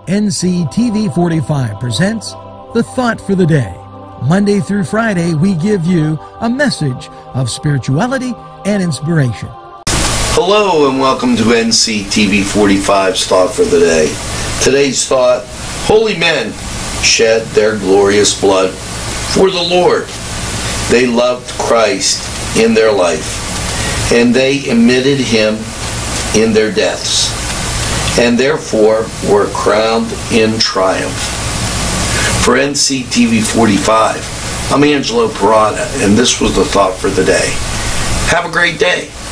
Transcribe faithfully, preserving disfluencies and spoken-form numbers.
N C T V forty-five presents The Thought for the Day. Monday through Friday, we give you a message of spirituality and inspiration. Hello and welcome to N C T V forty-five's Thought for the Day. Today's thought: holy men shed their glorious blood for the Lord. They loved Christ in their life, and they emitted Him in their deaths, and therefore were crowned in triumph. For N C T V forty-five, I'm Angelo Parada, and this was the Thought for the Day. Have a great day.